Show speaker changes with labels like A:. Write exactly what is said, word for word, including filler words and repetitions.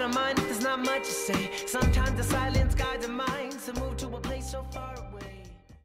A: don't mind if there's not much to say. Sometimes the silence guides